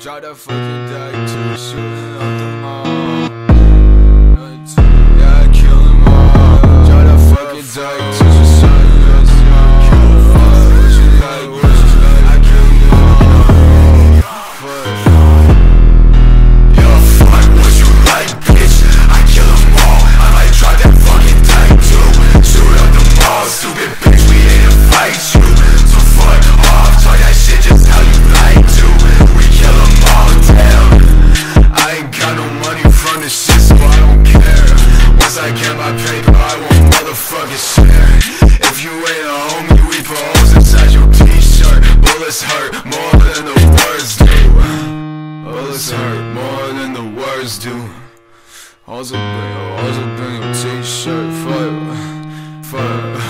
Drop that fucking deck to shooting up the mall. Yeah, I kill them all. Drop that fucking deck to shooting up the mall. What you like, I kill them all. Fuck. Yo, fuck what you like, bitch, I kill them all. I might drop that fucking deck too. Shoot up the mall, stupid bitch, we ain't to fight you. So fuck off, talk that shit just how you like to. We kill them all down. I ain't got no money from this shit, so I don't care. Once I get my paper, I won't motherfucking share. If you ain't a homie, we put holes inside your t-shirt. Bullets hurt more than the words do. Bullets hurt more than the words do. Also bring your t-shirt, fuck.